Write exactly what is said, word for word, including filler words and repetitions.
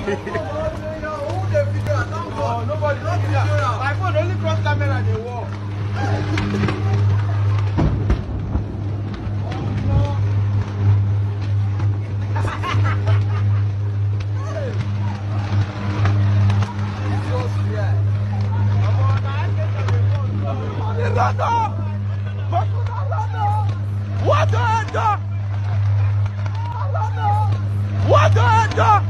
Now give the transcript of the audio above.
Oh, nobody. My phone only cross camera they walk. What the? What the?